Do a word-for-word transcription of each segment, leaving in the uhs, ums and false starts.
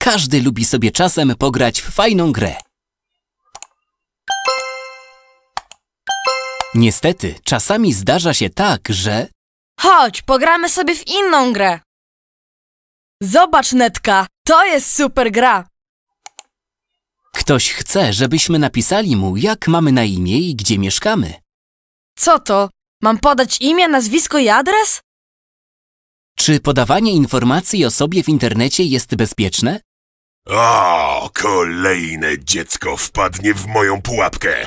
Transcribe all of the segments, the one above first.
Każdy lubi sobie czasem pograć w fajną grę. Niestety, czasami zdarza się tak, że... Chodź, pogramy sobie w inną grę. Zobacz, Netka, to jest super gra. Ktoś chce, żebyśmy napisali mu, jak mamy na imię i gdzie mieszkamy. Co to? Mam podać imię, nazwisko i adres? Czy podawanie informacji o sobie w internecie jest bezpieczne? O, kolejne dziecko wpadnie w moją pułapkę.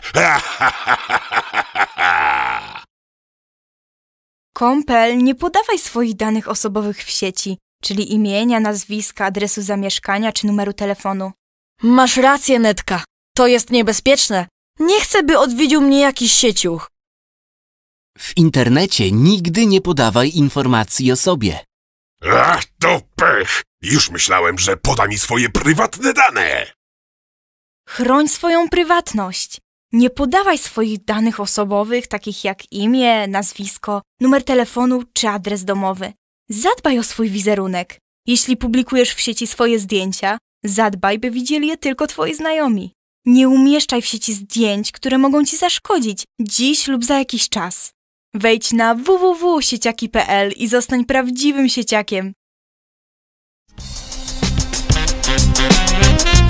Kąpel, nie podawaj swoich danych osobowych w sieci, czyli imienia, nazwiska, adresu zamieszkania czy numeru telefonu. Masz rację, Netka. To jest niebezpieczne. Nie chcę, by odwiedził mnie jakiś sieciuch. W internecie nigdy nie podawaj informacji o sobie. Ach, to pech! Już myślałem, że poda mi swoje prywatne dane. Chroń swoją prywatność. Nie podawaj swoich danych osobowych, takich jak imię, nazwisko, numer telefonu czy adres domowy. Zadbaj o swój wizerunek. Jeśli publikujesz w sieci swoje zdjęcia, zadbaj, by widzieli je tylko twoi znajomi. Nie umieszczaj w sieci zdjęć, które mogą ci zaszkodzić dziś lub za jakiś czas. Wejdź na w w w kropka sieciaki kropka p l i zostań prawdziwym sieciakiem.